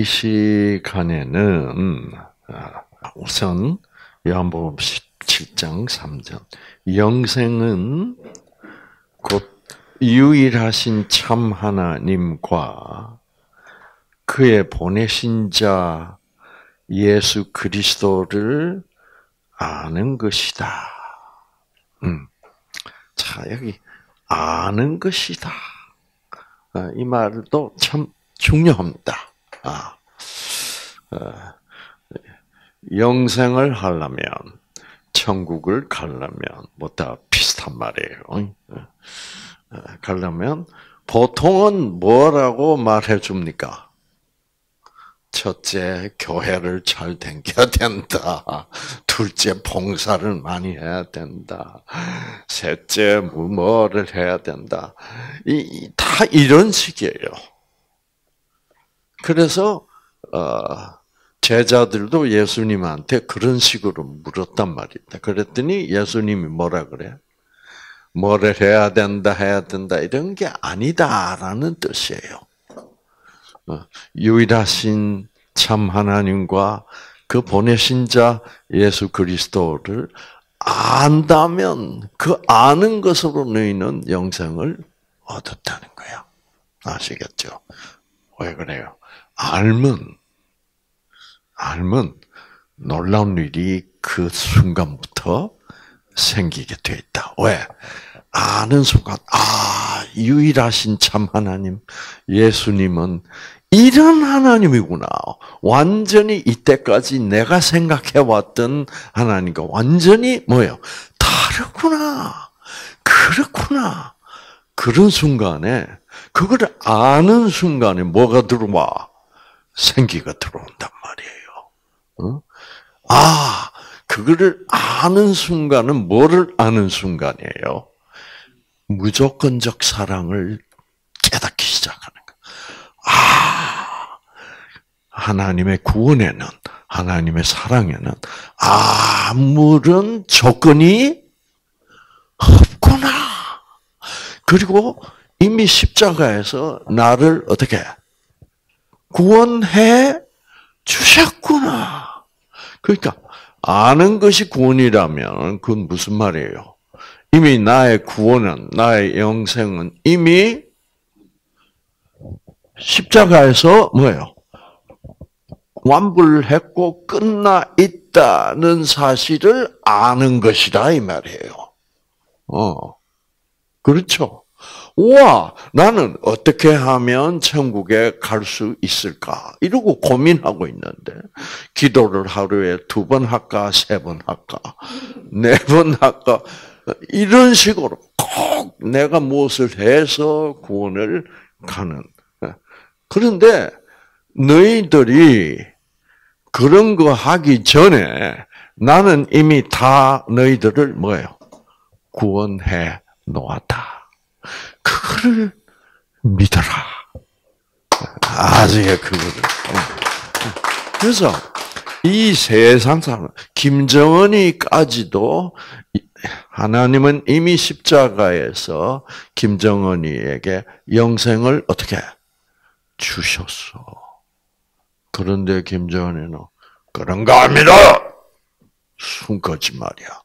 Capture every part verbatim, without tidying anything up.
이 시간에는 우선 요한복음 십칠 장 삼 절 영생은 곧 유일하신 참 하나님과 그의 보내신 자 예수 그리스도를 아는 것이다. 음. 자, 여기 아는 것이다. 이 말도 참 중요합니다. 아, 어, 영생을 하려면, 천국을 가려면, 뭐 다 비슷한 말이에요. 어, 가려면 보통은 뭐라고 말해 줍니까? 첫째, 교회를 잘 다녀야 된다. 둘째, 봉사를 많이 해야 된다. 셋째, 뭐를 해야 된다. 이, 다 이런 식이에요. 그래서 어, 제자들도 예수님한테 그런 식으로 물었단 말이다. 그랬더니 예수님이 뭐라 그래? 뭐를 해야 된다, 해야 된다 이런 게 아니다라는 뜻이에요. 유일하신 참 하나님과 그 보내신 자 예수 그리스도를 안다면 그 아는 것으로 너희는 영생을 얻었다는 거야. 아시겠죠? 왜 그래요? 알면, 알면 놀라운 일이 그 순간부터 생기게 돼 있다. 왜? 아는 순간, 아, 유일하신 참 하나님, 예수님은 이런 하나님이구나. 완전히 이때까지 내가 생각해왔던 하나님과 완전히 뭐예요? 다르구나. 그렇구나. 그런 순간에, 그거를 아는 순간에 뭐가 들어와? 생기가 들어온단 말이에요. 어? 아, 그거를 아는 순간은 뭐를 아는 순간이에요? 무조건적 사랑을 깨닫기 시작하는 거예요. 아, 하나님의 구원에는, 하나님의 사랑에는 아무런 조건이 없구나. 그리고 이미 십자가에서 나를 어떻게 구원해 주셨구나. 그러니까 아는 것이 구원이라면 그건 무슨 말이에요? 이미 나의 구원은, 나의 영생은 이미 십자가에서 뭐예요? 완불했고 끝나 있다는 사실을 아는 것이다 이 말이에요. 어, 그렇죠. 우와, 나는 어떻게 하면 천국에 갈 수 있을까? 이러고 고민하고 있는데, 기도를 하루에 두 번 할까, 세 번 할까, 네 번 할까, 이런 식으로 꼭 내가 무엇을 해서 구원을 가는. 그런데 너희들이 그런 거 하기 전에 나는 이미 다 너희들을 뭐예요? 구원해 놓았다. 그거를 믿어라. 아직에 그거를. 그래서 이 세상 사람, 김정은이까지도 하나님은 이미 십자가에서 김정은이에게 영생을 어떻게 주셨어. 그런데 김정은이는 그런 거 아닙니다. 순 거짓말이야.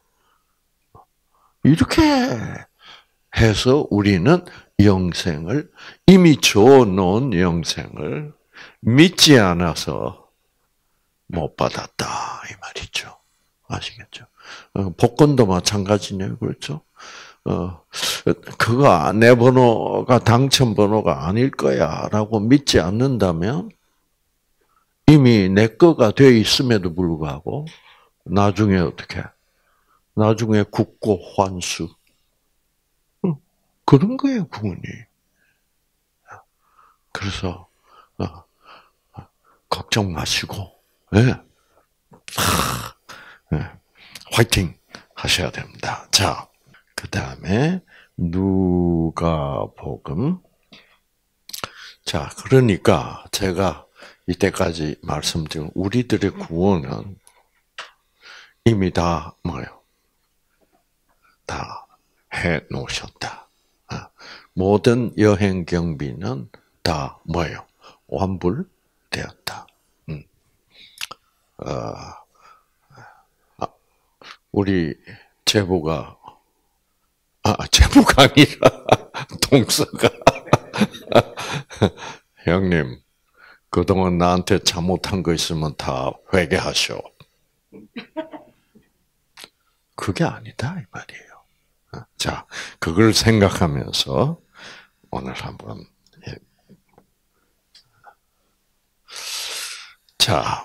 이렇게 해서 우리는 영생을 이미 줘놓은 영생을 믿지 않아서 못 받았다 이 말이죠. 아시겠죠? 복권도 마찬가지네요, 그렇죠? 어, 그가 내 번호가 당첨 번호가 아닐 거야라고 믿지 않는다면 이미 내 거가 돼 있음에도 불구하고 나중에 어떻게? 나중에 국고 환수. 그런 거예요, 구원이. 그래서 어, 걱정 마시고, 네. 네. 화이팅 하셔야 됩니다. 자, 그 다음에 누가복음. 자, 그러니까 제가 이때까지 말씀드린 우리들의 구원은 이미 다 뭐예요? 다 해 놓으셨다. 모든 여행 경비는 다 뭐예요? 완불되었다. 어, 아, 우리 제부가 아 제부가 아니라 동서가 형님 그동안 나한테 잘못한 거 있으면 다 회개하셔. 그게 아니다 이 말이에요. 자, 그걸 생각하면서 오늘 한번 자,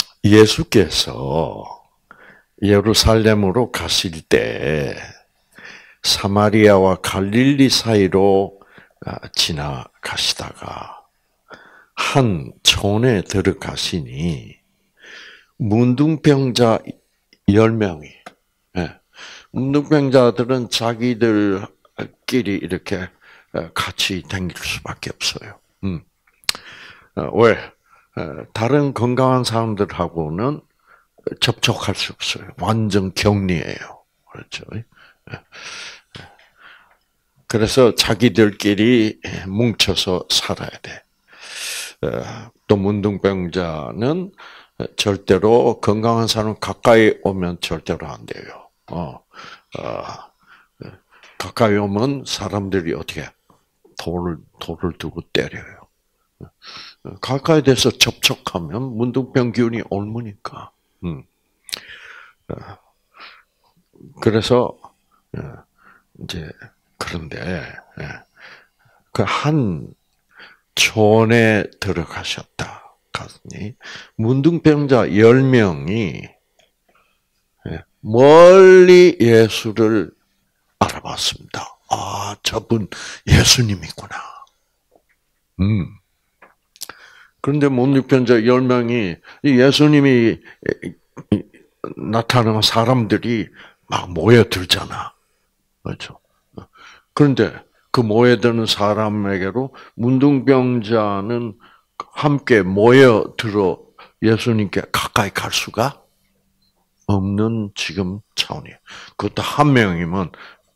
예수께서 예루살렘으로 가실 때 사마리아와 갈릴리 사이로 지나가시다가 한 촌에 들어가시니 문둥병자 열 명이 문둥병자들은 자기들끼리 이렇게 같이 다닐 수밖에 없어요. 음. 왜? 다른 건강한 사람들하고는 접촉할 수 없어요. 완전 격리예요. 그렇죠? 그래서 자기들끼리 뭉쳐서 살아야 돼. 또 문둥병자는 절대로 건강한 사람 가까이 오면 절대로 안 돼요. 어, 어, 가까이 오면 사람들이 어떻게 돌을 돌을 두고 때려요. 가까이 돼서 접촉하면 문둥병 기운이 옮으니까. 음. 그래서 이제 그런데 그 한 촌에 들어가셨다. 가니 문둥병자 열 명이 멀리 예수를 알아봤습니다. 아, 저분 예수님이구나. 음. 그런데 문둥병자 열 명이 예수님이 나타나는 사람들이 막 모여들잖아. 그렇죠? 그런데 그 모여드는 사람에게로 문둥병자는 함께 모여들어 예수님께 가까이 갈 수가 없는 지금 차원이에요. 그것도 한 명이면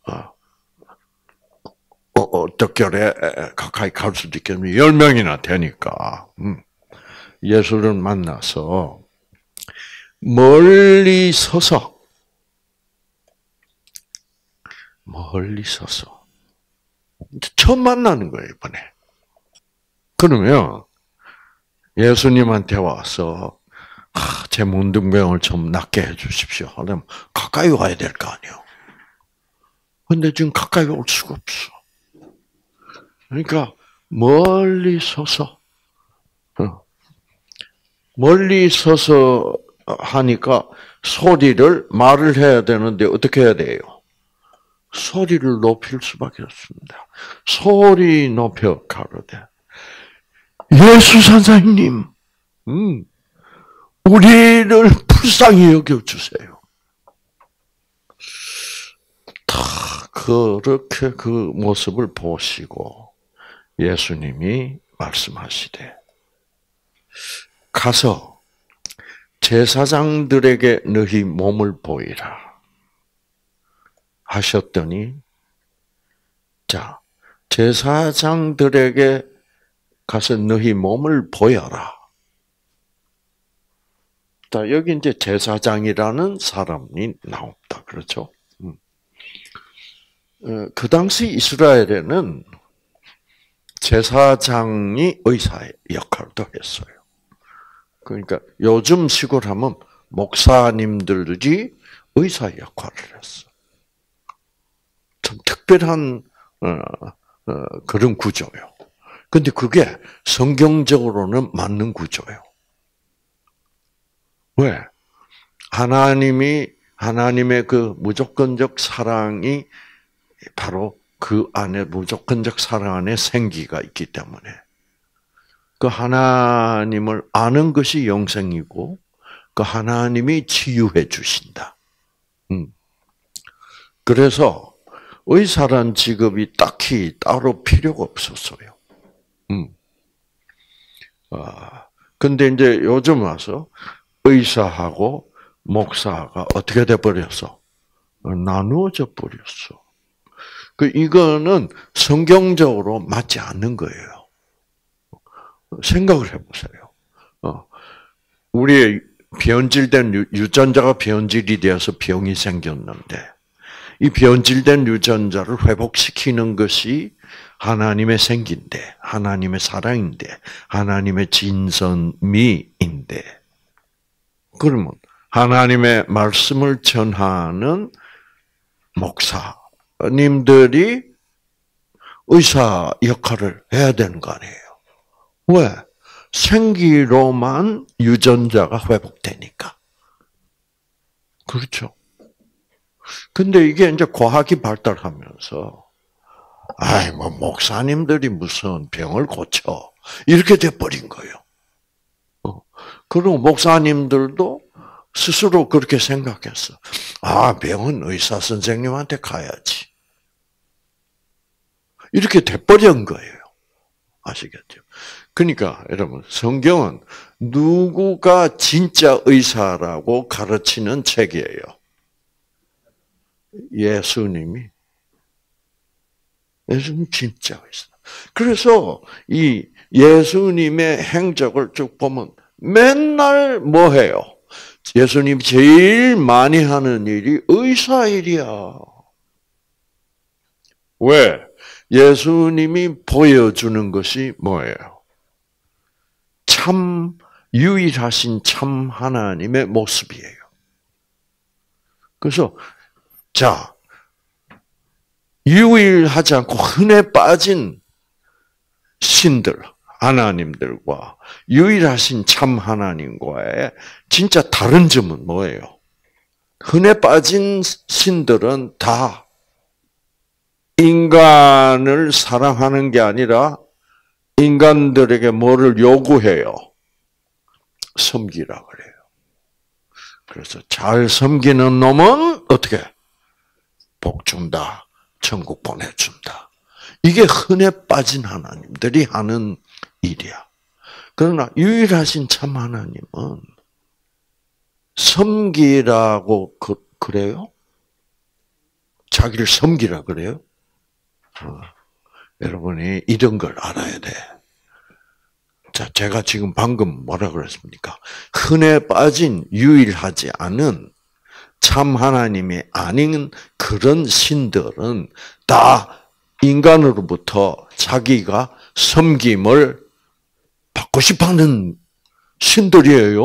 어, 어떻게 그래 가까이 갈 수도 있겠는데 열 명이나 되니까 음. 예수를 만나서 멀리 서서 멀리 서서 처음 만나는 거예요 이번에. 그러면 예수님한테 와서 아, 제 문둥병을 좀 낫게 해주십시오. 하려면 가까이 와야 될 거 아니에요. 근데 지금 가까이 올 수가 없어. 그러니까 멀리 서서 멀리 서서 하니까 소리를 말을 해야 되는데 어떻게 해야 돼요? 소리를 높일 수밖에 없습니다. 소리 높여 가로되 예수 선생님, 음, 우리를 불쌍히 여겨주세요. 다 그렇게 그 모습을 보시고 예수님이 말씀하시되 가서 제사장들에게 너희 몸을 보이라 하셨더니 자 제사장들에게 가서 너희 몸을 보여라. 자 여기 이제 제사장이라는 사람이 나옵니다. 그렇죠? 그 당시 이스라엘에는 제사장이 의사의 역할도 했어요. 그러니까 요즘 식으로 하면 목사님들이 의사의 역할을 했어. 참 특별한 어, 어, 그런 구조예요. 근데 그게 성경적으로는 맞는 구조예요. 왜? 하나님이 하나님의 그 무조건적 사랑이 바로 그 안에 무조건적 사랑 안에 생기가 있기 때문에 그 하나님을 아는 것이 영생이고 그 하나님이 치유해 주신다. 음. 그래서 의사란 직업이 딱히 따로 필요가 없었어요. 음. 아, 근데 이제 요즘 와서 의사하고 목사가 어떻게 돼 버렸어? 나누어져 버렸어. 그 이거는 성경적으로 맞지 않는 거예요. 생각을 해보세요. 어, 우리의 변질된 유전자가 변질이 되어서 병이 생겼는데 이 변질된 유전자를 회복시키는 것이 하나님의 생기인데, 하나님의 사랑인데, 하나님의 진선미인데, 그러면 하나님의 말씀을 전하는 목사님들이 의사 역할을 해야 되는 거 아니에요? 왜? 생기로만 유전자가 회복되니까. 그렇죠. 근데 이게 이제 과학이 발달하면서, 아이, 뭐, 목사님들이 무슨 병을 고쳐. 이렇게 돼버린 거예요. 어. 그리고 목사님들도 스스로 그렇게 생각했어. 아, 병은 의사 선생님한테 가야지. 이렇게 돼버린 거예요. 아시겠죠? 그러니까, 여러분, 성경은 누구가 진짜 의사라고 가르치는 책이에요. 예수님이. 예수님 진짜 의사. 그래서 이 예수님의 행적을 쭉 보면 맨날 뭐 해요? 예수님이 제일 많이 하는 일이 의사 일이야. 왜? 예수님이 보여주는 것이 뭐예요? 참 유일하신 참 하나님의 모습이에요. 그래서 자, 유일하지 않고 흔해 빠진 신들, 하나님들과 유일하신 참 하나님과의 진짜 다른 점은 뭐예요? 흔해 빠진 신들은 다 인간을 사랑하는 게 아니라 인간들에게 뭐를 요구해요? 섬기라 그래요. 그래서 잘 섬기는 놈은 어떻게? 복 준다. 천국 보내준다. 이게 흔해 빠진 하나님들이 하는 일이야. 그러나 유일하신 참 하나님은 섬기라고 그, 그래요? 자기를 섬기라 그래요? 어. 여러분이 이런 걸 알아야 돼. 자, 제가 지금 방금 뭐라 그랬습니까? 흔해 빠진 유일하지 않은 참 하나님이 아닌 그런 신들은 다 인간으로부터 자기가 섬김을 받고 싶어하는 신들이에요.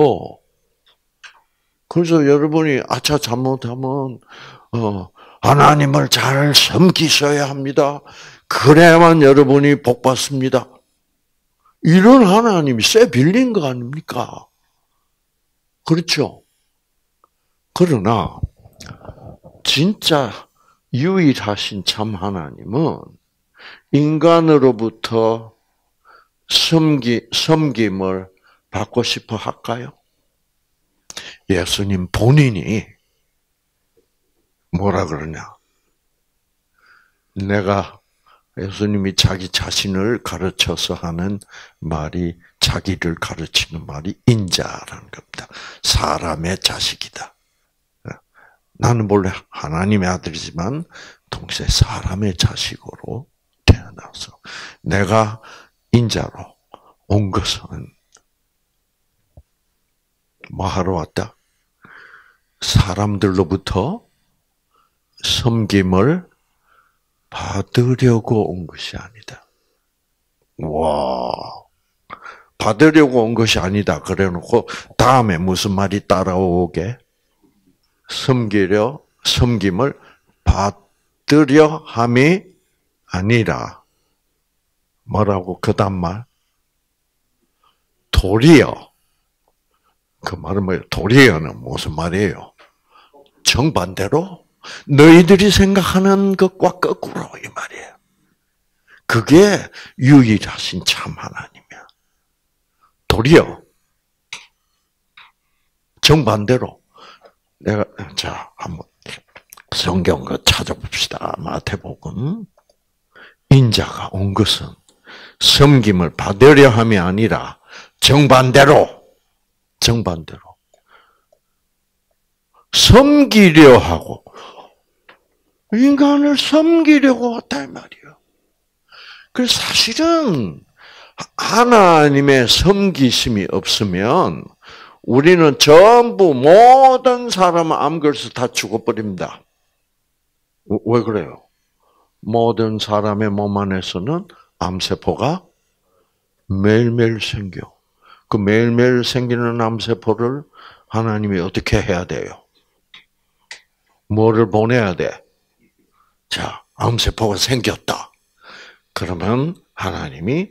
그래서 여러분이 아차 잘못하면 어, 하나님을 잘 섬기셔야 합니다. 그래야만 여러분이 복 받습니다. 이런 하나님이 쇠 빌린 거 아닙니까? 그렇죠? 그러나 진짜 유일하신 참 하나님은 인간으로부터 섬기, 섬김을 받고 싶어 할까요? 예수님 본인이 뭐라 그러냐? 내가 예수님이 자기 자신을 가르쳐서 하는 말이 자기를 가르치는 말이 인자라는 겁니다. 사람의 자식이다. 나는 원래 하나님의 아들이지만 동시에 사람의 자식으로 태어나서 내가 인자로 온 것은 뭐 하러 왔다? 사람들로부터 섬김을 받으려고 온 것이 아니다. 와, 받으려고 온 것이 아니다. 그래놓고 다음에 무슨 말이 따라오게? 섬기려, 섬김을 받으려 함이 아니라 뭐라고 그 다음 말? 도리어. 그 말은 뭐예요? 도리어는 무슨 말이에요? 정반대로 너희들이 생각하는 것과 거꾸로 이 말이에요. 그게 유일하신 참 하나님이야. 도리어 정반대로 내가 자 한번 성경 그 찾아봅시다. 마태복음. 인자가 온 것은 섬김을 받으려 함이 아니라 정반대로 정반대로 섬기려 하고 인간을 섬기려고 왔다 이 말이에요. 그래서 사실은 하나님의 섬기심이 없으면 우리는 전부 모든 사람은 암 걸려서 다 죽어버립니다. 왜 그래요? 모든 사람의 몸 안에서는 암세포가 매일매일 생겨. 그 매일매일 생기는 암세포를 하나님이 어떻게 해야 돼요? 뭐를 보내야 돼? 자, 암세포가 생겼다. 그러면 하나님이,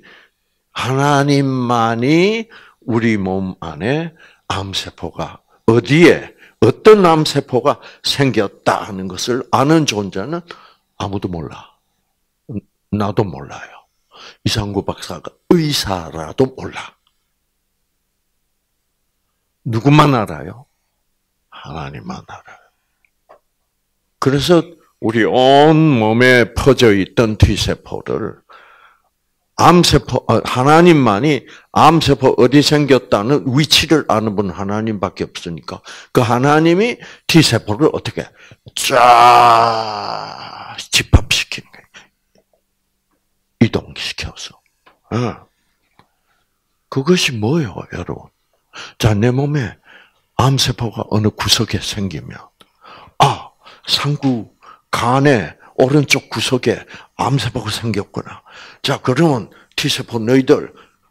하나님만이 우리 몸 안에 암세포가 어디에, 어떤 암세포가 생겼다 하는 것을 아는 존재는 아무도 몰라. 나도 몰라요. 이상구 박사가 의사라도 몰라. 누구만 알아요? 하나님만 알아요. 그래서 우리 온 몸에 퍼져 있던 T세포를 암세포, 하나님만이 암세포 어디 생겼다는 위치를 아는 분 하나님밖에 없으니까 그 하나님이 T세포를 어떻게 쫙 집합시키는 거예요. 이동시켜서. 그것이 뭐예요, 여러분? 자, 내 몸에 암세포가 어느 구석에 생기면, 아, 상구 간에 오른쪽 구석에 암세포가 생겼구나. 자, 그러면 T세포 너희들,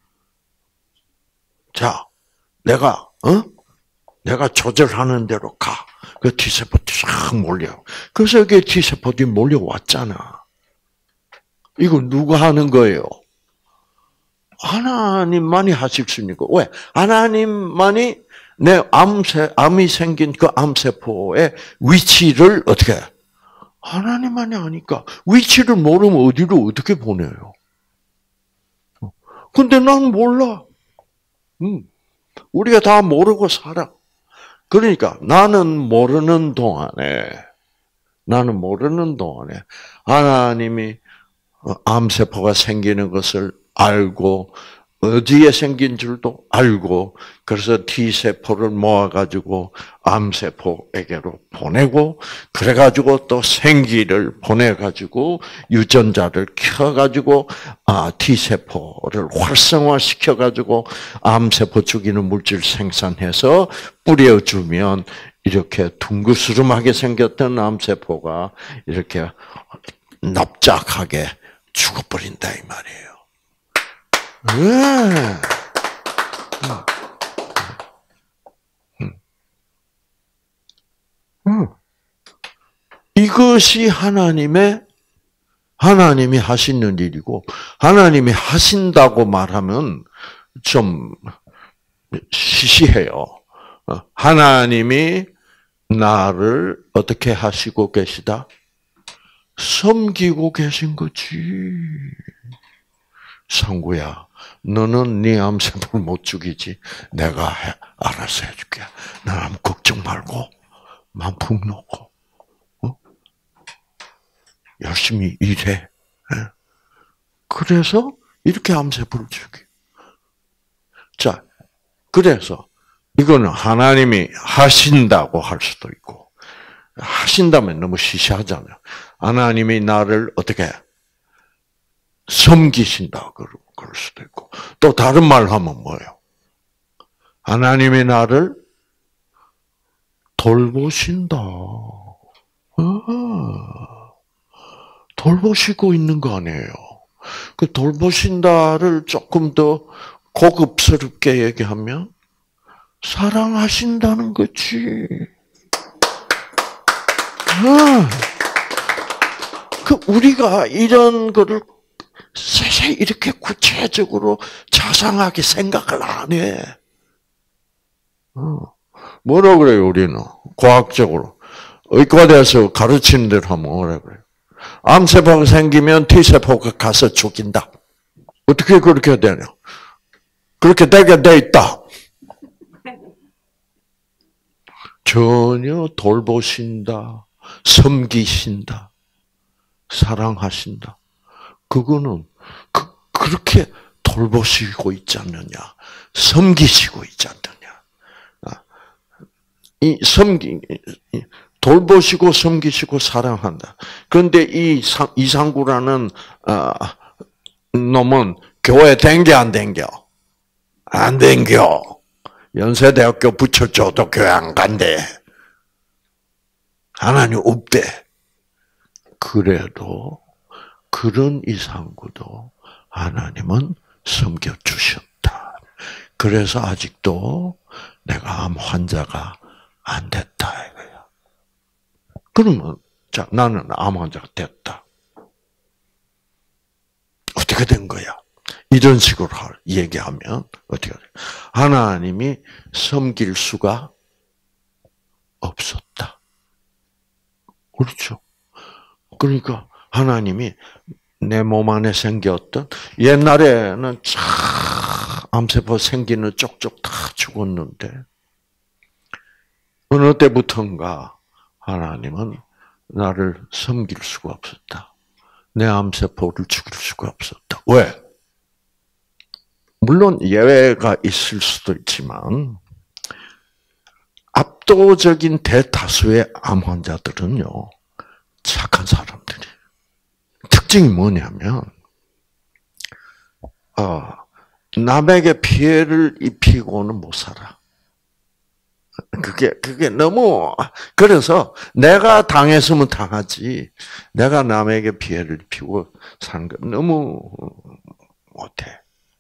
자, 내가, 어? 내가 조절하는 대로 가. 그 T세포 쫙 몰려. 그래서 여기 T세포들이 몰려왔잖아. 이거 누가 하는 거예요? 하나님만이 하실 수 있는 거. 왜? 하나님만이 내 암세, 암이 생긴 그 암세포의 위치를 어떻게 해? 하나님만이 아니까. 위치를 모르면 어디로 어떻게 보내요? 근데 난 몰라. 음. 우리가 다 모르고 살아. 그러니까 나는 모르는 동안에, 나는 모르는 동안에 하나님이 암세포가 생기는 것을 알고 어디에 생긴 줄도 알고 그래서 T세포를 모아가지고 암세포에게로 보내고 그래가지고 또 생기를 보내가지고 유전자를 켜가지고 아 T세포를 활성화시켜가지고 암세포 죽이는 물질 생산해서 뿌려주면 이렇게 둥그스름하게 생겼던 암세포가 이렇게 납작하게 죽어버린다 이 말이에요. 네. 음. 음. 이것이 하나님의 하나님이 하시는 일이고 하나님이 하신다고 말하면 좀 시시해요. 하나님이 나를 어떻게 하시고 계시다? 섬기고 계신 거지. 상구야, 너는 네 암세포를 못 죽이지. 내가 해, 알아서 해줄게. 난 걱정 말고 마음 푹 놓고 어? 열심히 일해. 그래서 이렇게 암세포를 죽여. 자, 그래서 이거는 하나님이 하신다고 할 수도 있고 하신다면 너무 시시하잖아요. 하나님이 나를 어떻게 섬기신다 그럴 수도 있고 또 다른 말 하면 뭐예요? 하나님이 나를 돌보신다. 아, 돌보시고 있는 거 아니에요. 그 돌보신다를 조금 더 고급스럽게 얘기하면 사랑하신다는 거지. 아, 그 우리가 이런 거를 세세 이렇게 구체적으로 자상하게 생각을 안 해. 뭐라 그래요, 우리는? 과학적으로. 의과대에서 가르치는 대로 하면 뭐라 그래요? 암세포가 생기면 T세포가 가서 죽인다. 어떻게 그렇게 되냐? 그렇게 되게 돼 있다. 전혀 돌보신다, 섬기신다, 사랑하신다. 그거는 그, 그렇게 돌보시고 있지 않느냐, 섬기시고 있지 않느냐. 이 섬기, 돌보시고 섬기시고 사랑한다. 그런데 이 이상구라는 놈은 교회 댕겨 안 댕겨? 안 댕겨. 연세대학교 붙여줘도 교회 안 간대. 하나님 없대. 그래도 그런 이상구도 하나님은 섬겨주셨다. 그래서 아직도 내가 암 환자가 안 됐다 이거야. 그러면 자 나는 암 환자가 됐다. 어떻게 된 거야? 이런 식으로 얘기하면 어떻게 돼? 하나님이 섬길 수가 없었다. 그렇죠. 그러니까 하나님이 내 몸 안에 생겼던 옛날에는 참 암세포 생기는 쪽쪽 다 죽었는데 어느 때부턴가 하나님은 나를 섬길 수가 없었다. 내 암세포를 죽일 수가 없었다. 왜? 물론 예외가 있을 수도 있지만 압도적인 대다수의 암 환자들은요 착한 사람들이. 특징이 뭐냐면 어, 남에게 피해를 입히고는 못 살아. 그게 그게 너무 그래서 내가 당했으면 당하지 내가 남에게 피해를 입히고 사는 거 너무 못해.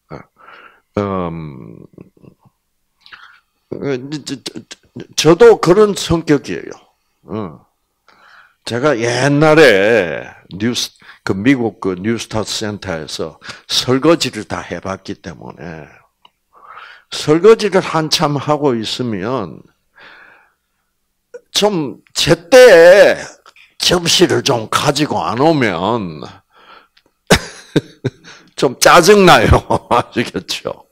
음, 저도 그런 성격이에요. 제가 옛날에 뉴스 그 미국 그 뉴스타트 센터에서 설거지를 다 해봤기 때문에 설거지를 한참 하고 있으면 좀 제때 접시를 좀 가지고 안 오면 좀 짜증나요. 아시겠죠?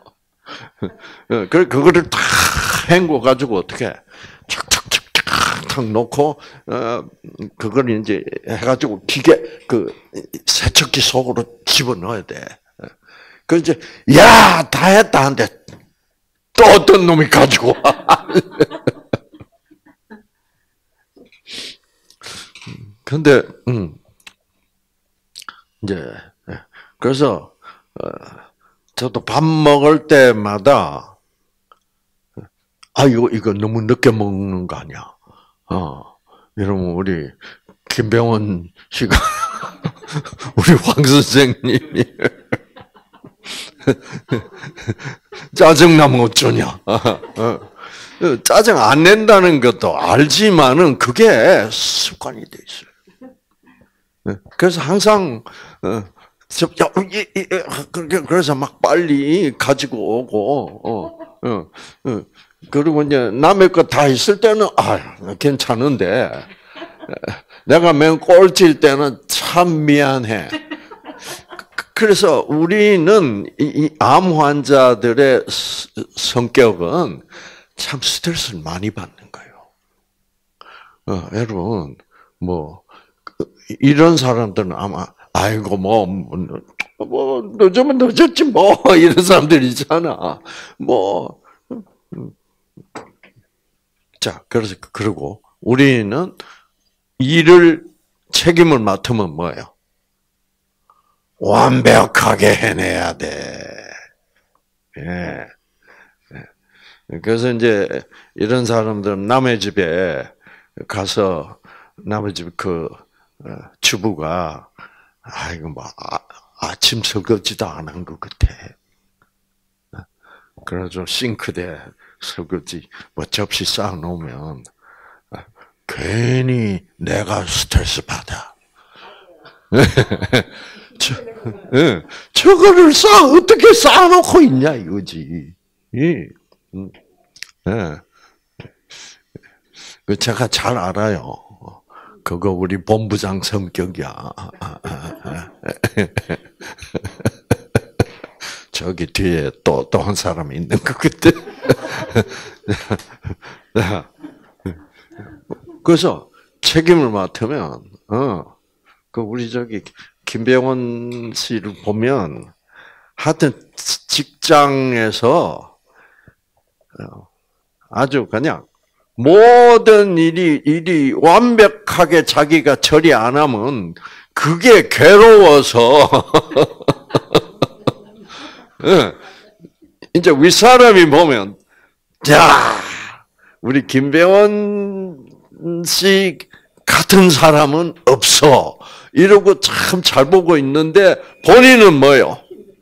그, 그거를 다 헹궈가지고 어떻게 탁탁탁탁 놓고, 어, 그걸 이제 해가지고 기계, 그, 세척기 속으로 집어 넣어야 돼. 그 이제, 야, 다 했다 한데, 또 어떤 놈이 가지고 와. 근데, 음, 이제, 그래서, 어, 저도 밥 먹을 때마다, 아, 이거, 이거 너무 늦게 먹는 거 아니야. 어, 이러면 우리, 김병원 씨가, 우리 황 선생님이, 짜증나면 어쩌냐. 짜증 안 낸다는 것도 알지만은 그게 습관이 돼 있어요. 그래서 항상, 그래서 막 빨리 가지고 오고, 어, 어, 어. 그리고 이제 남의 거 다 있을 때는, 아, 괜찮은데, 내가 맨 꼴찔 때는 참 미안해. 그래서 우리는 이 암 환자들의 성격은 참 스트레스를 많이 받는 거예요. 어, 여러분, 뭐, 이런 사람들은 아마, 아이고, 뭐, 뭐, 늦으면 늦었지, 뭐, 이런 사람들 있잖아. 뭐, 자, 그래서, 그러고, 우리는 일을, 책임을 맡으면 뭐예요? 완벽하게 해내야 돼. 예. 그래서 이제, 이런 사람들은 남의 집에 가서, 남의 집 그, 주부가, 아이고, 뭐, 아, 아침 설거지도 안 한 것 같아. 그래서 싱크대 설거지, 뭐 접시 쌓아놓으면, 괜히 내가 스트레스 받아. 저, 예, 저거를 쌓, 어떻게 쌓아놓고 있냐, 이거지. 예. 예. 그 제가 잘 알아요. 그거 우리 본부장 성격이야. 저기 뒤에 또, 또 한 사람이 있는 것 같아. 그래서 책임을 맡으면, 어, 그 우리 저기 김병원 씨를 보면 하여튼 직장에서 아주 그냥 모든 일이 일이 완벽하게 자기가 처리 안 하면 그게 괴로워서 이제 윗사람이 보면 자, 우리 김배원 씨 같은 사람은 없어. 이러고 참 잘 보고 있는데 본인은 뭐요?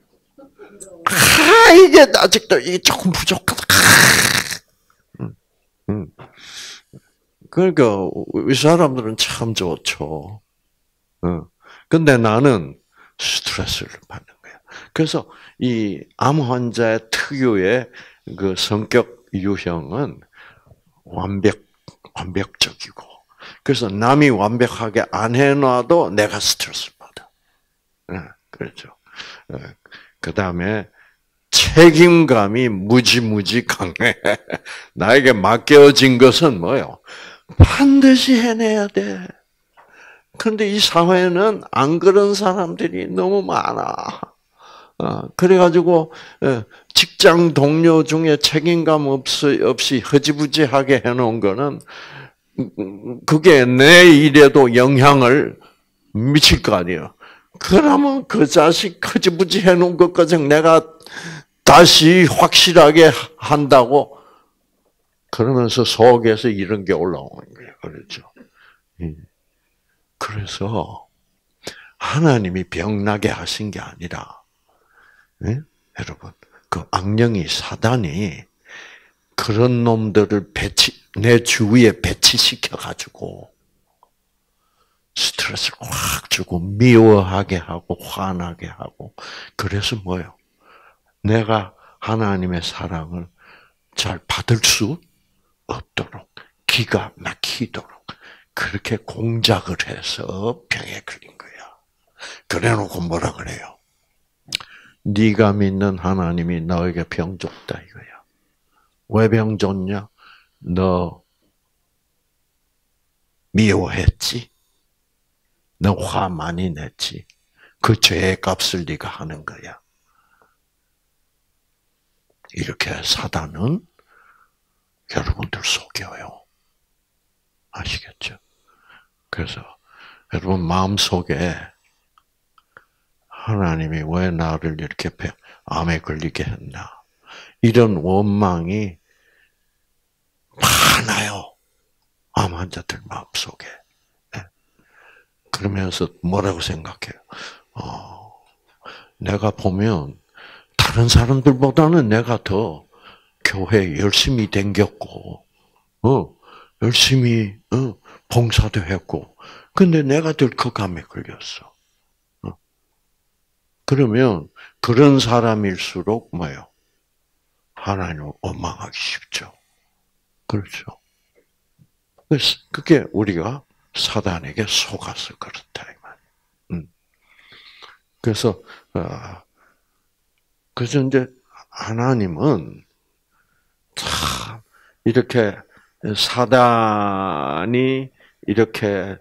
아, 이게 아직도 이게 조금 부족하다. 음, 음. 그러니까 이 사람들은 참 좋죠. 어. 근데 나는 스트레스를 받는 거야. 그래서 이 암 환자의 특유의 그 성격 유형은 완벽 완벽적이고, 그래서 남이 완벽하게 안 해놔도 내가 스트레스를 받아. 네, 그렇죠. 그 다음에 책임감이 무지무지 강해. 나에게 맡겨진 것은 뭐요? 반드시 해내야 돼. 근데 이 사회는 안 그런 사람들이 너무 많아. 어, 그래가지고, 직장 동료 중에 책임감 없이, 없이 허지부지하게 해놓은 거는, 그게 내 일에도 영향을 미칠 거 아니에요. 그러면 그 자식 허지부지 해놓은 것까지 내가 다시 확실하게 한다고, 그러면서 속에서 이런 게 올라오는 거예요. 그렇죠. 그래서, 하나님이 병나게 하신 게 아니라, 네? 여러분, 그 악령이 사단이 그런 놈들을 배치, 내 주위에 배치시켜가지고 스트레스를 확 주고 미워하게 하고 화나게 하고, 그래서 뭐요? 내가 하나님의 사랑을 잘 받을 수 없도록, 기가 막히도록 그렇게 공작을 해서 병에 걸린 거야. 그래놓고 뭐라 그래요? 네가 믿는 하나님이 너에게 병 줬다 이거야. 왜 병 줬냐? 너 미워했지? 너 화 많이 냈지? 그 죄의 값을 네가 하는 거야. 이렇게 사단은 여러분들 속여요. 아시겠죠? 그래서 여러분 마음속에 하나님이 왜 나를 이렇게 암에 걸리게 했나? 이런 원망이 많아요. 암 환자들 마음속에. 그러면서 뭐라고 생각해요? 어, 내가 보면 다른 사람들보다는 내가 더 교회에 열심히 댕겼고, 어, 열심히 어, 봉사도 했고, 근데 내가 덜컥암에 걸렸어. 어. 그러면 그런 사람일수록 뭐예요? 하나님을 원망하기 쉽죠. 그렇죠. 그래서 그게 우리가 사단에게 속아서 그렇다 이 말. 음. 그래서 어, 그래서 이제 하나님은 참 이렇게 사단이 이렇게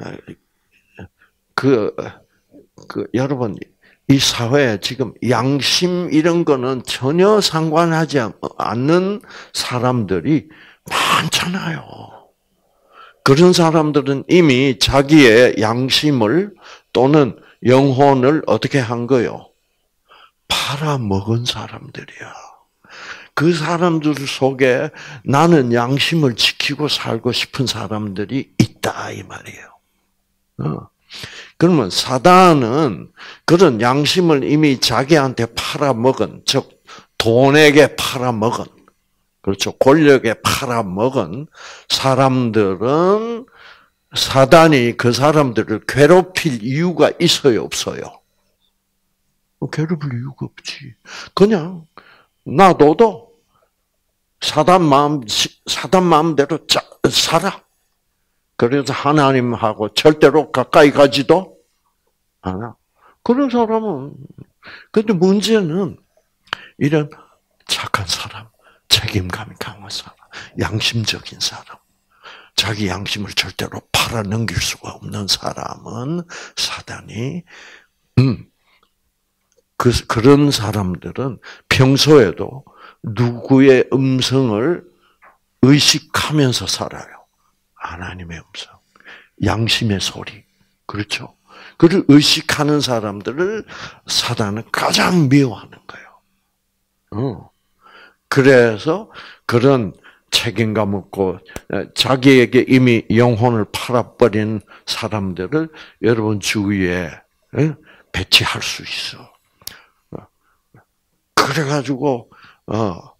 그, 그 여러분 이 사회에 지금 양심 이런 거는 전혀 상관하지 않는 사람들이 많잖아요. 그런 사람들은 이미 자기의 양심을 또는 영혼을 어떻게 한 거요? 팔아먹은 사람들이야. 그 사람들 속에 나는 양심을 지키고 살고 싶은 사람들이 있다 이 말이에요. 어. 그러면 사단은 그런 양심을 이미 자기한테 팔아먹은, 즉 돈에게 팔아먹은, 그렇죠. 권력에 팔아먹은 사람들은 사단이 그 사람들을 괴롭힐 이유가 있어요, 없어요? 괴롭힐 이유가 없지. 그냥 놔둬도 사단 마음, 사단 마음대로 짜, 살아. 그래서 하나님하고 절대로 가까이 가지도 않아. 그런 사람은, 근데 문제는 이런 착한 사람, 책임감이 강한 사람, 양심적인 사람, 자기 양심을 절대로 팔아넘길 수가 없는 사람은 사단이, 음, 그, 그런 사람들은 평소에도 누구의 음성을 의식하면서 살아요. 하나님의 음성, 양심의 소리, 그렇죠? 그를 의식하는 사람들을 사단은 가장 미워하는 거예요. 어. 그래서 그런 책임감 없고 자기에게 이미 영혼을 팔아버린 사람들을 여러분 주위에 배치할 수 있어. 그래가지고 어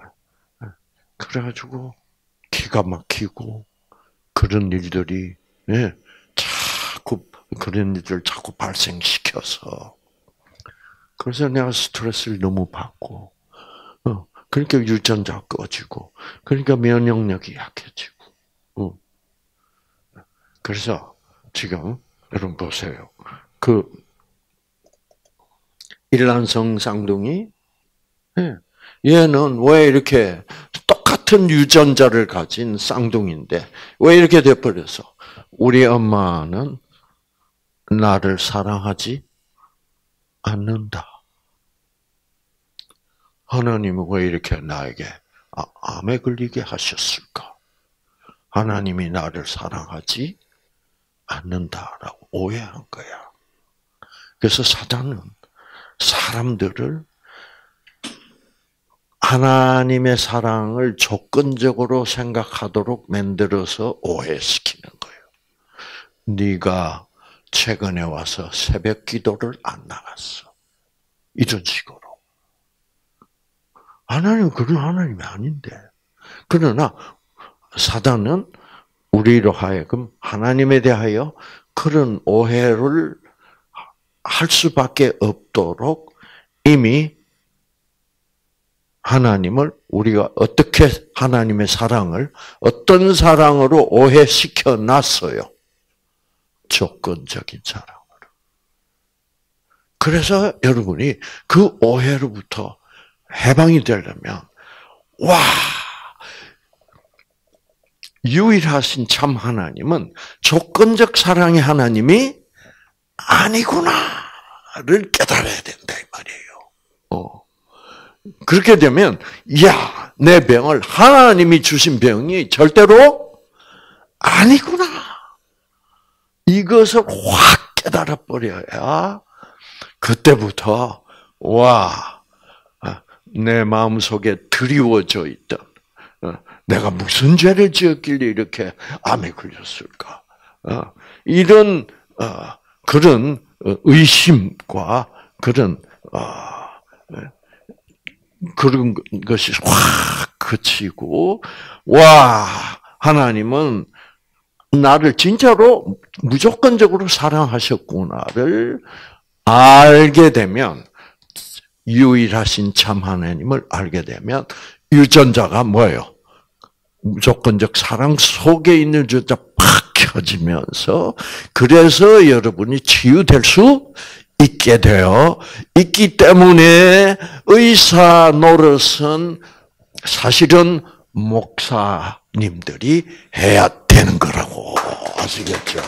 그래가지고 기가 막히고 그런 일들이 예, 자꾸 그런 일들 자꾸 발생시켜서 그래서 내가 스트레스를 너무 받고 어, 그러니까 유전자 꺼지고 그러니까 면역력이 약해지고 어. 그래서 지금 여러분 보세요. 그 일란성 쌍둥이 예, 얘는 왜 이렇게 똑같은 유전자를 가진 쌍둥이인데 왜 이렇게 돼버렸어? 우리 엄마는 나를 사랑하지 않는다. 하나님은 왜 이렇게 나에게 암에 걸리게 하셨을까? 하나님이 나를 사랑하지 않는다라고 오해한 거야. 그래서 사단은 사람들을 하나님의 사랑을 조건적으로 생각하도록 만들어서 오해시키는 거예요. 네가 최근에 와서 새벽 기도를 안 나갔어. 이런 식으로. 하나님은 그런 하나님이 아닌데. 그러나 사단은 우리로 하여금 하나님에 대하여 그런 오해를 할 수밖에 없도록 이미 하나님을 우리가 어떻게 하나님의 사랑을 어떤 사랑으로 오해시켜 놨어요. 조건적인 사랑으로. 그래서 여러분이 그 오해로부터 해방이 되려면 와 유일하신 참 하나님은 조건적 사랑의 하나님이 아니구나를 깨달아야 된다 이 말이에요. 어. 그렇게 되면 야, 내 병을 하나님이 주신 병이 절대로 아니구나. 이것을 확 깨달아 버려야 그때부터 와, 내 마음속에 드리워져 있던 내가 무슨 죄를 지었길래 이렇게 암에 걸렸을까? 이런 그런 의심과 그런 그런 것이 확 그치고 와 하나님은 나를 진짜로 무조건적으로 사랑하셨구나를 알게 되면 유일하신 참 하나님을 알게 되면 유전자가 뭐예요? 무조건적 사랑 속에 있는 유전자 팍 켜지면서 그래서 여러분이 치유될 수 있게 되어 있기 때문에 의사 노릇은 사실은 목사님들이 해야 되는 거라고 아시겠죠?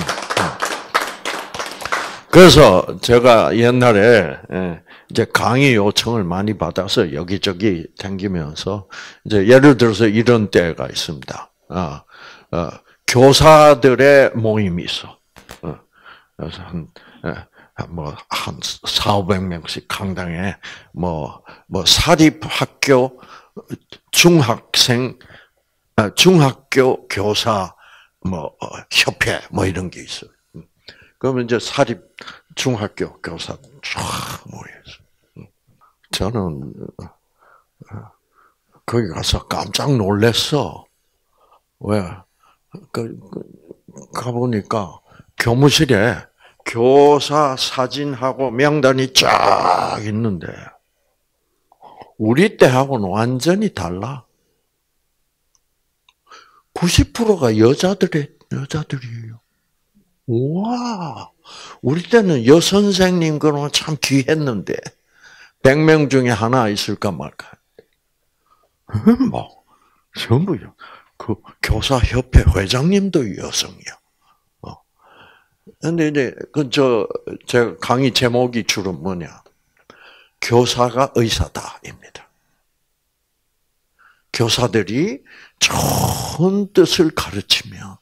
그래서 제가 옛날에 이제 강의 요청을 많이 받아서 여기저기 다니면서 이제 예를 들어서 이런 때가 있습니다. 어, 어, 교사들의 모임이 있어. 어, 그래서 한 뭐, 한 사오백 명씩 강당에, 뭐, 뭐, 사립학교, 중학생, 중학교 교사, 뭐, 협회, 뭐, 이런 게 있어요. 그러면 이제 사립, 중학교 교사 쫙 모여있어요. 저는, 거기 가서 깜짝 놀랐어. 왜? 그, 가보니까 교무실에 교사 사진하고 명단이 쫙 있는데 우리 때하고는 완전히 달라. 구십 퍼센트가 여자들의 여자들이에요. 우와, 우리 때는 여선생님 그러면 참 귀했는데 백 명 중에 하나 있을까 말까. 뭐 전부요. 그 교사협회 회장님도 여성이야. 근데 이제 그 저 제가 강의 제목이 주로 뭐냐? 교사가 의사다입니다. 교사들이 좋은 뜻을 가르치면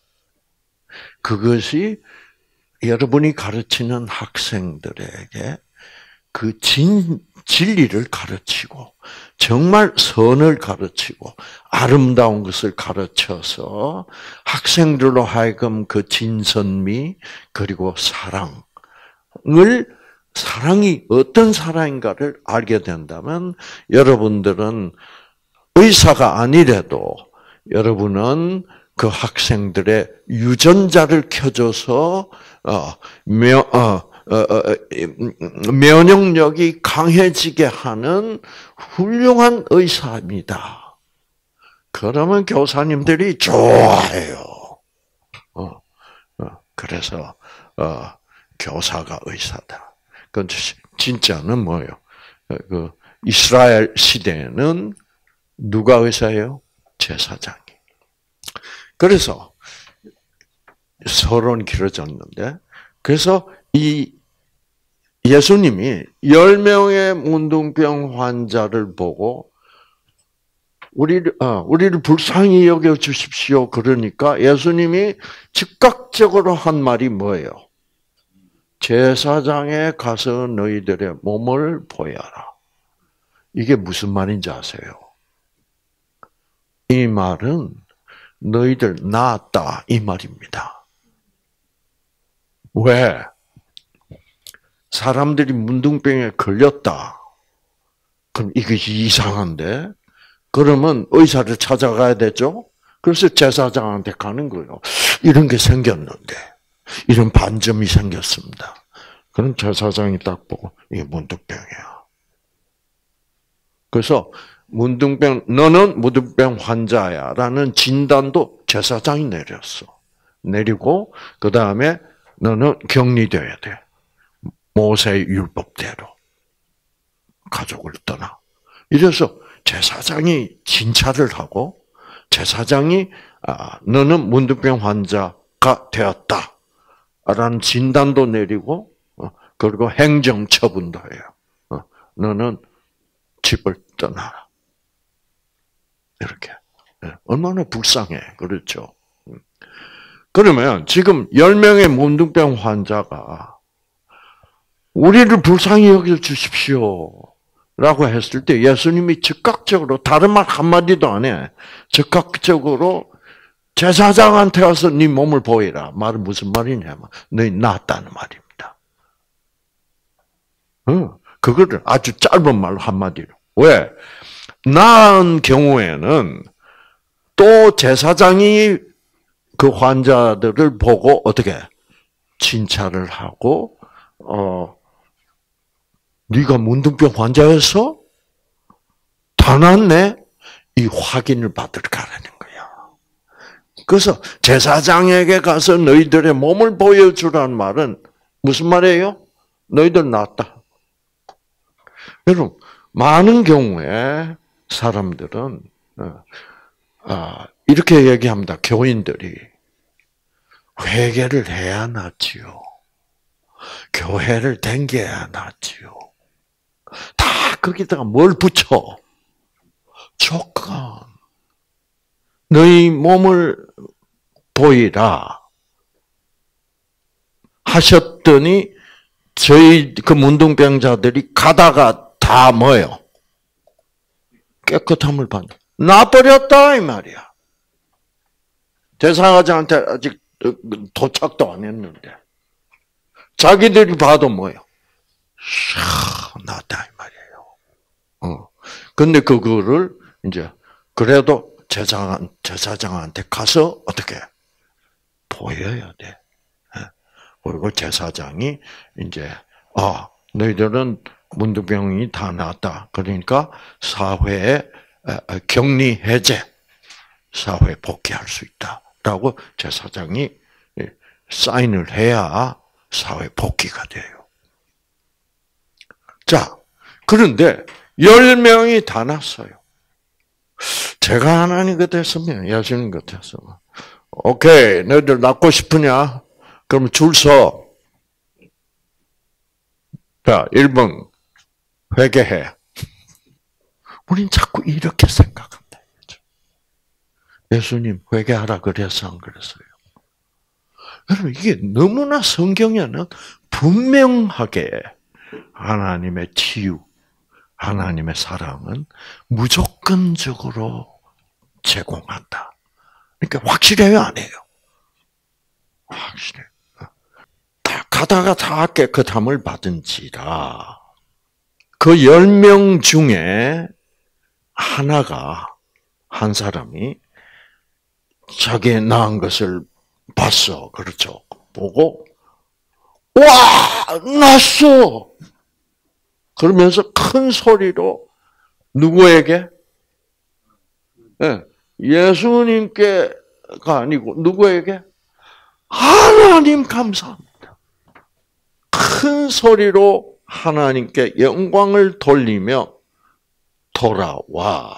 그것이 여러분이 가르치는 학생들에게 그 진, 진리를 가르치고 정말 선을 가르치고 아름다운 것을 가르쳐서 학생들로 하여금 그 진선미 그리고 사랑을 사랑이 어떤 사랑인가를 알게 된다면 여러분들은 의사가 아니래도 여러분은 그 학생들의 유전자를 켜줘서 어, 며, 어, 어, 어, 면역력이 강해지게 하는 훌륭한 의사입니다. 그러면 교사님들이 좋아해요. 어, 어, 그래서 어, 교사가 의사다. 그 진짜는 뭐예요? 그 이스라엘 시대에는 누가 의사예요? 제사장이. 그래서 서론이 길어졌는데, 그래서 이 예수님이 열 명의 문둥병 환자를 보고 우리를 어, 우리를 불쌍히 여겨 주십시오. 그러니까 예수님이 즉각적으로 한 말이 뭐예요? 제사장에 가서 너희들의 몸을 보여라. 이게 무슨 말인지 아세요? 이 말은 너희들 나았다 이 말입니다. 왜? 사람들이 문둥병에 걸렸다. 그럼 이것이 이상한데? 그러면 의사를 찾아가야 되죠? 그래서 제사장한테 가는 거예요. 이런 게 생겼는데, 이런 반점이 생겼습니다. 그럼 제사장이 딱 보고, 이게 문둥병이야. 그래서, 문둥병, 너는 문둥병 환자야. 라는 진단도 제사장이 내렸어. 내리고, 그 다음에 너는 격리돼야 돼. 모세의 율법대로. 가족을 떠나. 이래서 제사장이 진찰을 하고, 제사장이, 아, 너는 문둥병 환자가 되었다. 라는 진단도 내리고, 어, 그리고 행정처분도 해요. 어, 너는 집을 떠나라. 이렇게. 얼마나 불쌍해. 그렇죠. 그러면 지금 열 명의 문둥병 환자가 우리를 불쌍히 여겨 주십시오. 라고 했을 때 예수님이 즉각적으로 다른 말 한마디도 안 해. 즉각적으로 제사장한테 가서 네 몸을 보이라. 말은 무슨 말이냐면 너희 낫다는 말입니다. 어, 그거를 아주 짧은 말로 한마디로. 왜? 나은 경우에는 또 제사장이 그 환자들을 보고 어떻게 진찰을 하고 어 네가 문둥병 환자였어? 다 낫네? 이 확인을 받으러 가라는 거야. 그래서 제사장에게 가서 너희들의 몸을 보여주라는 말은 무슨 말이에요? 너희들 낫다. 여러분, 많은 경우에 사람들은 이렇게 얘기합니다. 교인들이 회개를 해야 낫지요. 교회를 댕겨야 낫지요. 다 거기다가 뭘 붙여? 조건. 너희 몸을 보이라 하셨더니 저희 그 문둥병자들이 가다가 다 뭐예요? 깨끗함을 받는. 나버렸다 이 말이야. 제사장한테 아직 도착도 안 했는데 자기들이 봐도 뭐예요? 샤, 나다 이 말이에요. 어. 근데 그거를 이제 그래도 제사장 제사장한테 가서 어떻게 보여야 돼. 그리고 제사장이 이제 아 너희들은 문둥병이 다 나았다. 그러니까 사회에 격리 해제, 사회 복귀할 수 있다라고 제사장이 사인을 해야 사회 복귀가 돼요. 자, 그런데 열 명이 다 났어요. 제가 하나님 같았으면, 예수님 같았으면, 오케이, 너희들 낫고 싶으냐? 그럼 줄 서. 자, 일 번 회개해. 우린 자꾸 이렇게 생각한다. 예수님 회개하라 그래서 안 그랬어요. 여러분 이게 너무나 성경에는 분명하게 하나님의 치유, 하나님의 사랑은 무조건적으로 제공한다. 그러니까 확실해요, 안 해요? 확실해. 다 가다가 다 깨끗함을 받은지라. 그 열 명 중에 하나가, 한 사람이 자기의 낳은 것을 봤어. 그렇죠. 보고, 와! 났어! 그러면서 큰 소리로 누구에게? 네, 예수님께가 아니고 누구에게? 하나님 감사합니다. 큰 소리로 하나님께 영광을 돌리며 돌아와.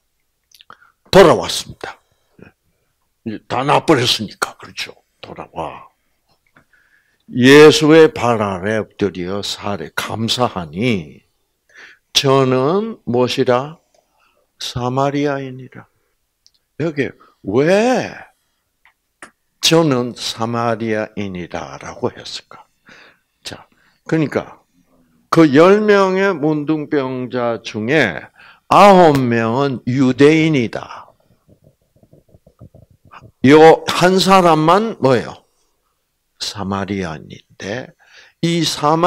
돌아왔습니다. 다 나버렸으니까, 그렇죠. 돌아와. 예수의 발 아래 엎드려 살에 감사하니 저는 무엇이라? 사마리아인이라. 여기 왜 저는 사마리아인이라라고 했을까? 자, 그러니까 그 열 명의 문둥병자 중에 아홉 명은 유대인이다. 요 한 사람만 뭐예요? 사마리아인인데 이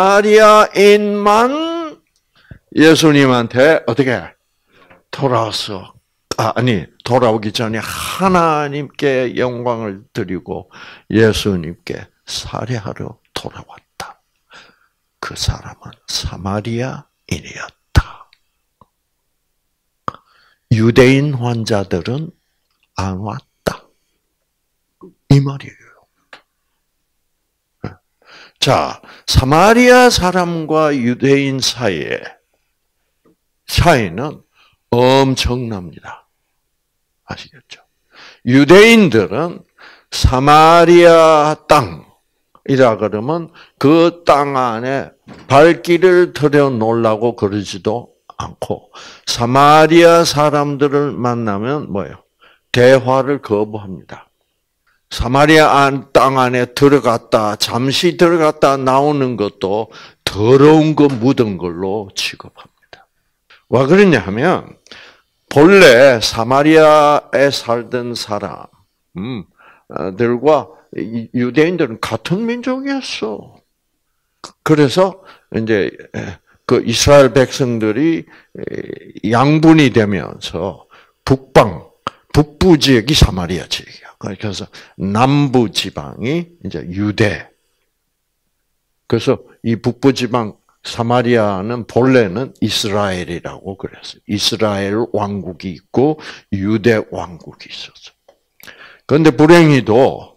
사마리아인만 예수님한테 어떻게 돌아왔어? 아, 아니 돌아오기 전에 하나님께 영광을 드리고 예수님께 살해하러 돌아왔다. 그 사람은 사마리아인이었다. 유대인 환자들은 안 왔다. 이 말이에요. 자, 사마리아 사람과 유대인 사이에 차이는 엄청납니다. 아시겠죠? 유대인들은 사마리아 땅이라 그러면 그 땅 안에 발길을 들여 놓으려고 그러지도 않고 사마리아 사람들을 만나면 뭐예요? 대화를 거부합니다. 사마리아 땅 안에 들어갔다, 잠시 들어갔다 나오는 것도 더러운 거 묻은 걸로 취급합니다. 왜 그러냐 하면, 본래 사마리아에 살던 사람들과 유대인들은 같은 민족이었어. 그래서 이제 그 이스라엘 백성들이 양분이 되면서 북방, 북부 지역이 사마리아 지역이야. 그래서 남부 지방이 이제 유대. 그래서 이 북부 지방 사마리아는 본래는 이스라엘이라고 그랬어요. 이스라엘 왕국이 있고 유대 왕국이 있었어. 그런데 불행히도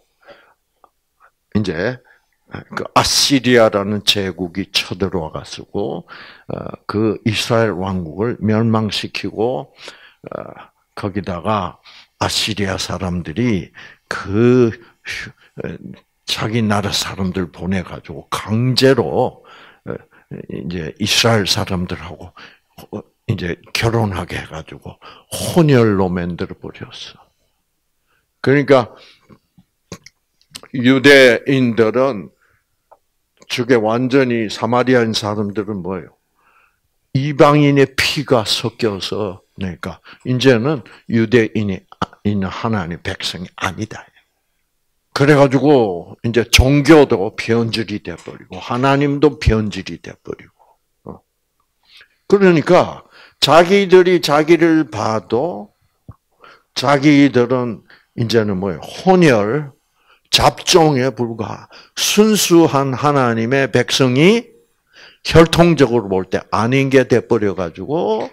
이제 그 아시리아라는 제국이 쳐들어와 가지고 그 이스라엘 왕국을 멸망시키고 거기다가 아시리아 사람들이 그 자기 나라 사람들 보내 가지고 강제로 이제 이스라엘 사람들하고 이제 결혼하게 해 가지고 혼혈로 만들어 버렸어. 그러니까 유대인들은 저게 완전히 사마리아인 사람들은 뭐예요? 이방인의 피가 섞여서 그러니까 이제는 유대인이 하나님의 백성이 아니다. 그래가지고 이제 종교도 변질이 돼버리고 하나님도 변질이 돼버리고. 그러니까 자기들이 자기를 봐도 자기들은 이제는 뭐예요? 혼혈, 잡종에 불과 순수한 하나님의 백성이 혈통적으로 볼 때 아닌 게 돼버려가지고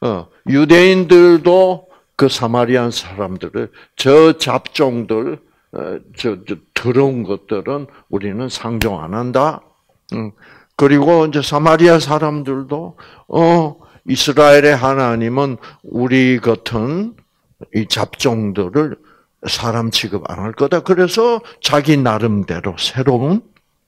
유대인들도 그 사마리안 사람들을 저 잡종들, 저, 저 더러운 것들은 우리는 상종 안 한다. 그리고 이제 사마리아 사람들도 어 이스라엘의 하나님은 우리 같은 이 잡종들을 사람 취급 안 할 거다. 그래서 자기 나름대로 새로운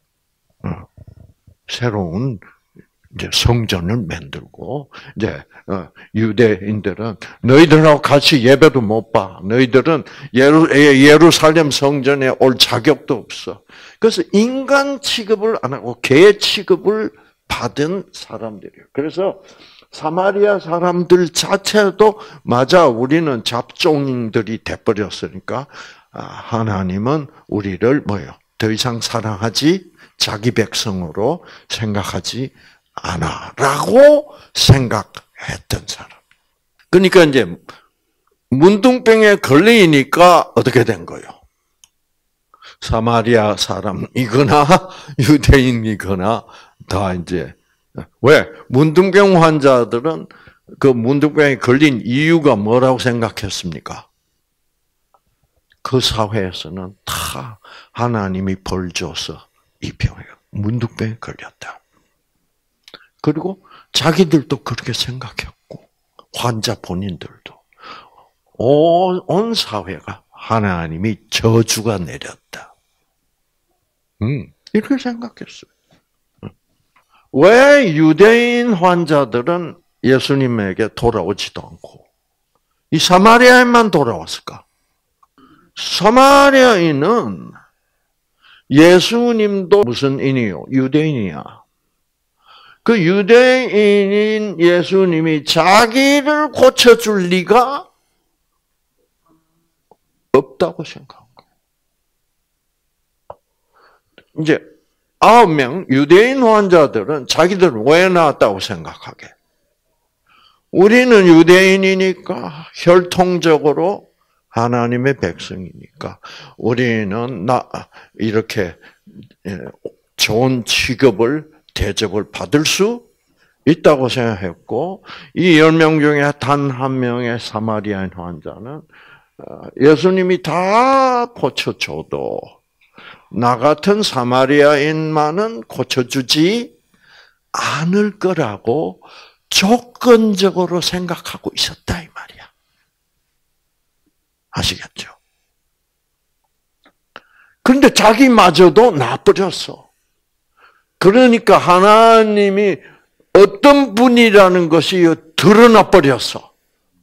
새로운 이제 성전을 만들고 이제 유대인들은 너희들하고 같이 예배도 못 봐. 너희들은 예루, 예루살렘 성전에 올 자격도 없어. 그래서 인간 취급을 안 하고 개 취급을 받은 사람들이에요. 그래서 사마리아 사람들 자체도 맞아 우리는 잡종들이 돼버렸으니까 하나님은 우리를 뭐요? 더 이상 사랑하지 자기 백성으로 생각하지 않아라고 생각했던 사람. 그러니까 이제 문둥병에 걸리니까 어떻게 된 거예요? 사마리아 사람이거나 유대인이거나 다 이제 왜 문둥병 환자들은 그 문둥병에 걸린 이유가 뭐라고 생각했습니까? 그 사회에서는 다 하나님이 벌 줘서 이 병에 문둥병에 걸렸다. 그리고 자기들도 그렇게 생각했고 환자 본인들도 온, 온 사회가 하나님이 저주가 내렸다. 음, 이렇게 생각했어요. 왜 유대인 환자들은 예수님에게 돌아오지도 않고 이 사마리아인만 돌아왔을까? 사마리아인은 예수님도 무슨 인이요? 유대인이야. 그 유대인인 예수님이 자기를 고쳐줄 리가 없다고 생각한 거예요. 이제 아홉 명 유대인 환자들은 자기들은 왜 나왔다고 생각하게? 우리는 유대인이니까 혈통적으로 하나님의 백성이니까 우리는 나 이렇게 좋은 취급을 대접을 받을 수 있다고 생각했고 이 열 명 중에 단 한 명의 사마리아인 환자는 예수님이 다 고쳐줘도 나 같은 사마리아인만은 고쳐주지 않을 거라고 조건적으로 생각하고 있었다 이 말이야. 아시겠죠? 그런데 자기마저도 나버렸어. 그러니까 하나님이 어떤 분이라는 것이 드러나 버렸어.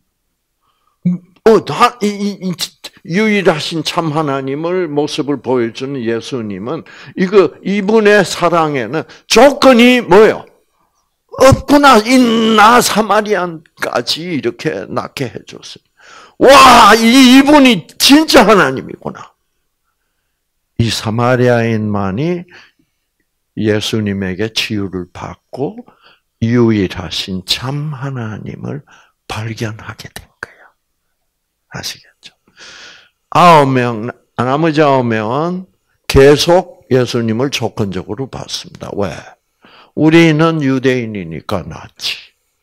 어, 이, 이, 이, 유일하신 참 하나님을 모습을 보여주는 예수님은 이거 이분의 사랑에는 조건이 뭐예요? 없구나. 이 나 사마리안까지 이렇게 낳게 해줬어요. 와, 이분이 진짜 하나님이구나. 이 사마리아인만이 예수님에게 치유를 받고 유일하신 참 하나님을 발견하게 된 거예요. 아시겠죠? 아홉 명, 나머지 아홉 명은 계속 예수님을 조건적으로 봤습니다. 왜? 우리는 유대인이니까 낫지.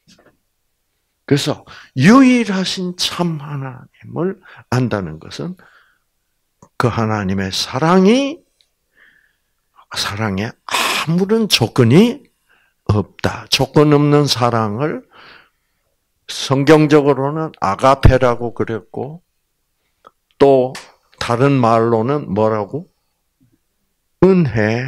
그래서 유일하신 참 하나님을 안다는 것은 그 하나님의 사랑이 사랑에 아무런 조건이 없다. 조건 없는 사랑을 성경적으로는 아가페라고 그랬고 또 다른 말로는 뭐라고? 은혜.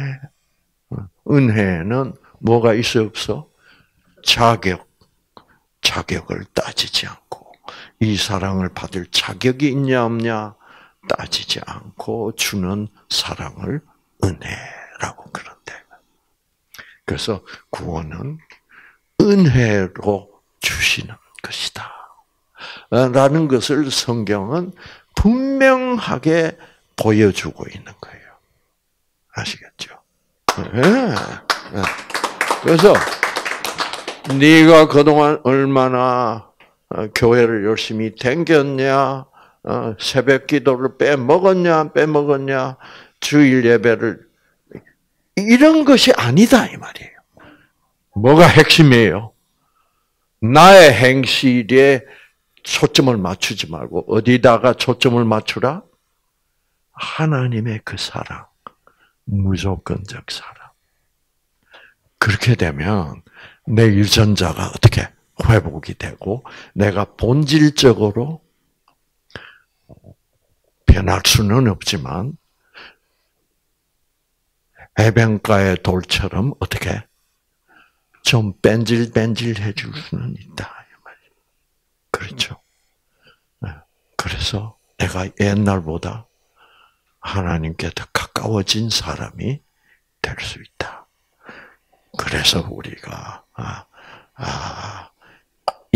은혜는 뭐가 있어 없어? 자격. 자격을 따지지 않고 이 사랑을 받을 자격이 있냐 없냐 따지지 않고 주는 사랑을 은혜라고 그런대. 그래서 구원은 은혜로 주시는 것이다. 라는 것을 성경은 분명하게 보여주고 있는 거예요. 아시겠죠? 네. 그래서 네가 그동안 얼마나 교회를 열심히 댕겼냐, 새벽 기도를 빼먹었냐, 빼먹었냐, 주일 예배를 이런 것이 아니다 이 말이에요. 뭐가 핵심이에요? 나의 행실에 초점을 맞추지 말고 어디다가 초점을 맞추라? 하나님의 그 사랑, 무조건적 사랑. 그렇게 되면 내 유전자가 어떻게 회복이 되고 내가 본질적으로 변할 수는 없지만 해변가의 돌처럼 어떻게 좀 뺀질뺀질해 줄 수는 있다. 그렇죠. 그래서 내가 옛날보다 하나님께 더 가까워진 사람이 될 수 있다. 그래서 우리가 아, 아,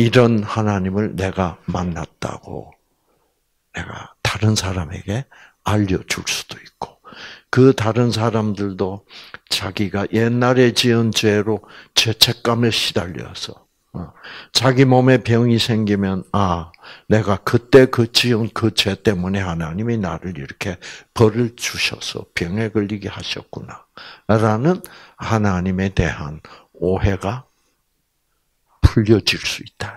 이런 하나님을 내가 만났다고 내가 다른 사람에게 알려줄 수도 있고, 그 다른 사람들도 자기가 옛날에 지은 죄로 죄책감에 시달려서 자기 몸에 병이 생기면 아, 내가 그때 그 지은 그 죄 때문에 하나님이 나를 이렇게 벌을 주셔서 병에 걸리게 하셨구나 라는 하나님에 대한 오해가 풀려질 수 있다.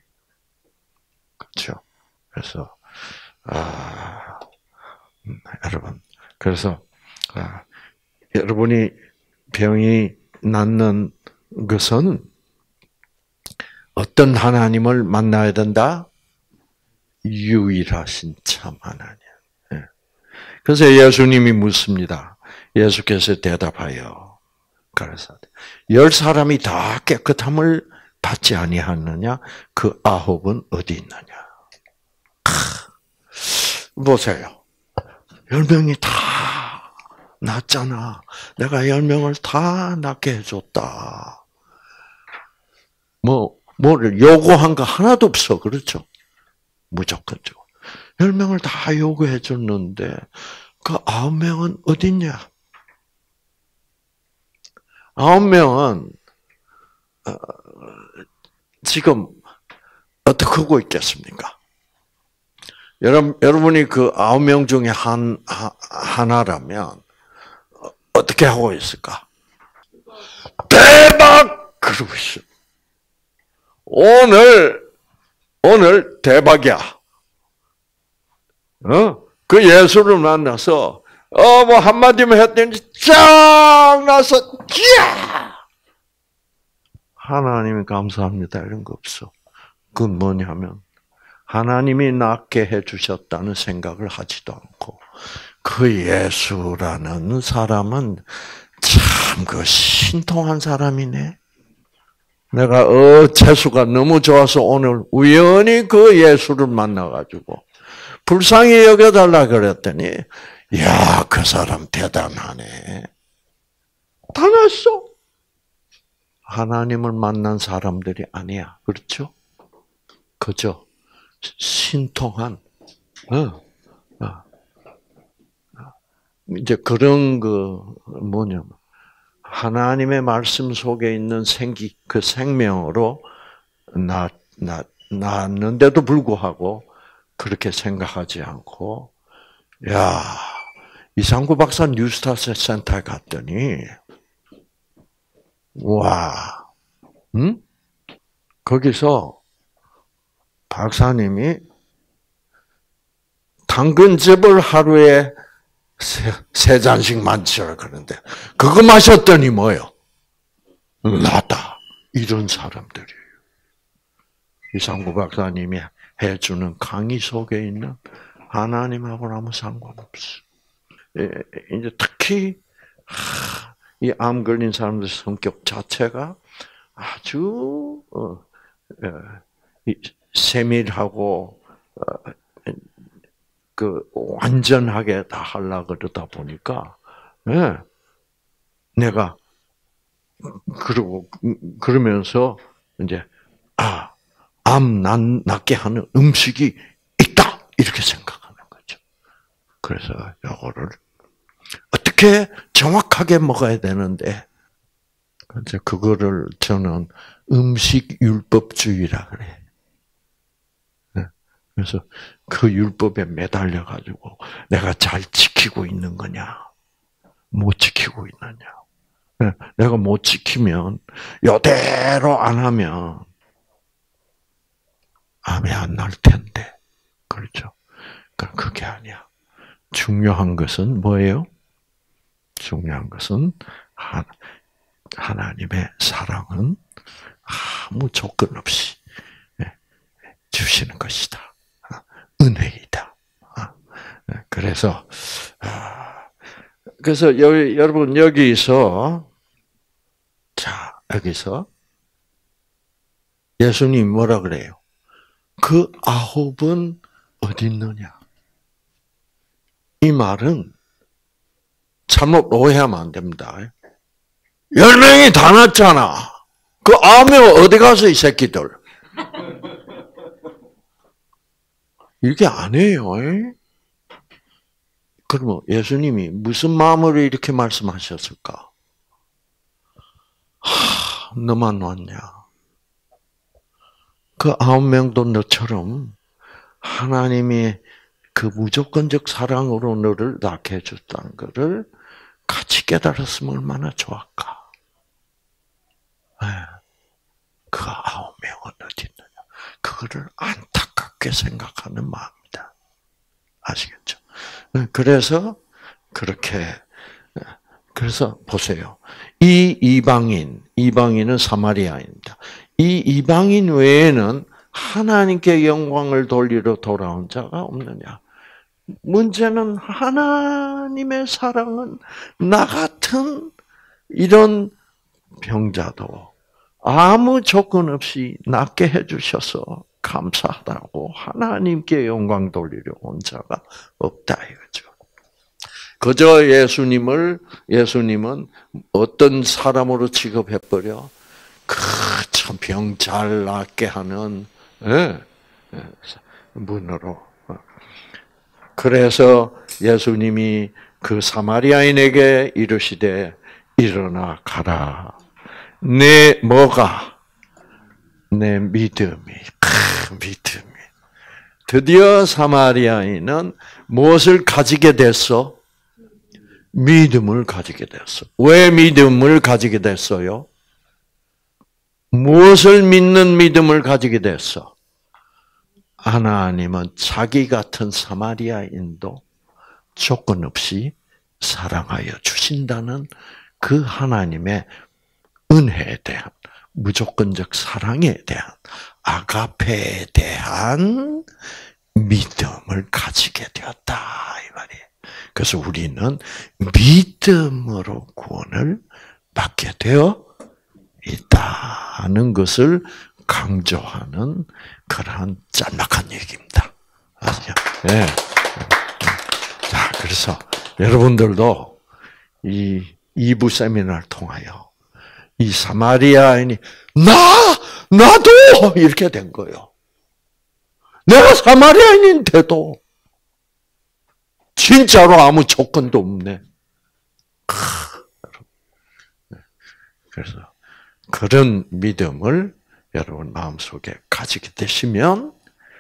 그렇죠? 그래서 아, 여러분, 그래서 아, 여러분이 병이 낫는 것은 어떤 하나님을 만나야 된다? 유일하신 참 하나님. 그래서 예수님이 묻습니다. 예수께서 대답하여 가라사대 열 사람이 다 깨끗함을 받지 아니하느냐? 그 아홉은 어디 있느냐? 보세요. 열 명이 다 낫잖아. 내가 열 명을 다 낫게 해줬다. 뭐, 뭐를 요구한 거 하나도 없어. 그렇죠? 무조건적으로. 열 명을 다 요구해 줬는데, 그 아홉 명은 어딨냐? 아홉 명은, 어, 지금, 어떻게 하고 있겠습니까? 여러분, 여러분이 그 아홉 명 중에 한, 하나라면, 어떻게 하고 있을까? 대박! 그러고 있어. 오늘, 오늘 대박이야. 어? 그 예수를 만나서, 어, 뭐, 한마디만 했더니, 쫙! 나서, 쫙! 하나님이 감사합니다. 이런 거 없어. 그건 뭐냐면, 하나님이 낫게 해주셨다는 생각을 하지도 않고, 그 예수라는 사람은 참 그 신통한 사람이네. 내가 어 재수가 너무 좋아서 오늘 우연히 그 예수를 만나가지고 불쌍히 여겨달라 그랬더니, 야, 그 사람 대단하네. 다 났어. 하나님을 만난 사람들이 아니야. 그렇죠? 그죠? 신통한, 어, 어. 이제 그런 그, 뭐냐면, 하나님의 말씀 속에 있는 생기, 그 생명으로 나, 나, 낳았는데도 불구하고 그렇게 생각하지 않고, 야, 이상구 박사 뉴스타트 센터에 갔더니, 와, 응? 거기서 박사님이 당근즙을 하루에 세, 세 잔씩 마시라 그러는데, 그거 마셨더니 뭐요? 나다. 이런 사람들이에요. 이상구 박사님이 해주는 강의 속에 있는 하나님하고는 아무 상관없어. 이제 특히 이 암 걸린 사람들 성격 자체가 아주 세밀하고 그 완전하게 다 하려고 그러다 보니까, 네. 내가 그러고 그러면서 이제 아, 암 난 낫게 하는 음식이 있다 이렇게 생각하는 거죠. 그래서 이거를 어떻게 정확하게 먹어야 되는데, 이제 그거를 저는 음식 율법주의라 그래. 그래서 그 율법에 매달려 가지고 내가 잘 지키고 있는 거냐, 못 지키고 있느냐. 내가 못 지키면 이대로 안 하면 암이 안 날 텐데, 그렇죠? 그럼 그게 아니야. 중요한 것은 뭐예요? 중요한 것은 하나님의 사랑은 아무 조건 없이 주시는 것이다. 은혜이다. 그래서 그래서 여기, 여러분 여기서 자 여기서 예수님 뭐라 그래요? 그 아홉은 어디 있느냐? 이 말은 잘못 오해하면 안 됩니다. 열 명이 다 났잖아. 그 아홉 명 어디 가서 이 새끼들? 이게 아니에요. 그러면 예수님이 무슨 마음으로 이렇게 말씀하셨을까? 하, 너만 왔냐? 그 아홉 명도 너처럼 하나님이 그 무조건적 사랑으로 너를 낳게 해줬다는 것을 같이 깨달았으면 얼마나 좋을까? 네. 그 아홉 명은 어디 있느냐? 그거를 안타깝게 생각하는 마음이다. 아시겠죠? 그래서 그렇게 그래서 보세요. 이 이방인, 이방인은 사마리아인입니다. 이 이방인 외에는 하나님께 영광을 돌리러 돌아온 자가 없느냐? 문제는 하나님의 사랑은 나 같은 이런 병자도 아무 조건 없이 낫게 해주셔서 감사하다고 하나님께 영광 돌리려 온 자가 없다 이거죠. 그저 예수님을 예수님은 어떤 사람으로 취급해버려? 그 참 병 잘 낫게 하는 예, 예, 분으로. 그래서 예수님이 그 사마리아인에게 이르시되 일어나 가라. 내 뭐가? 내 믿음이. 크, 믿음이. 드디어 사마리아인은 무엇을 가지게 됐어? 믿음을 가지게 됐어. 왜 믿음을 가지게 됐어요? 무엇을 믿는 믿음을 가지게 됐어? 하나님은 자기 같은 사마리아인도 조건 없이 사랑하여 주신다는 그 하나님의 은혜에 대한 무조건적 사랑에 대한 아가페에 대한 믿음을 가지게 되었다 이 말이에요. 그래서 우리는 믿음으로 구원을 받게 되어 있다는 것을 강조하는 그러한 짤막한 얘기입니다. 아시죠? 네. 자, 그래서 여러분들도 이 이 부 세미나를 통하여 이 사마리아인이 나 나도 이렇게 된 거예요. 내가 사마리아인인데도 진짜로 아무 조건도 없네. 그래서 그런 믿음을 여러분 마음속에 가지게 되시면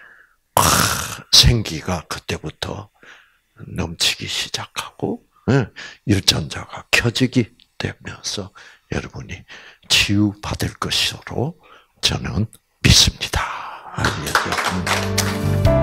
생기가 그때부터 넘치기 시작하고 유전자가 켜지기 되면서 여러분이 치유받을 것으로 저는 믿습니다. 아시겠죠?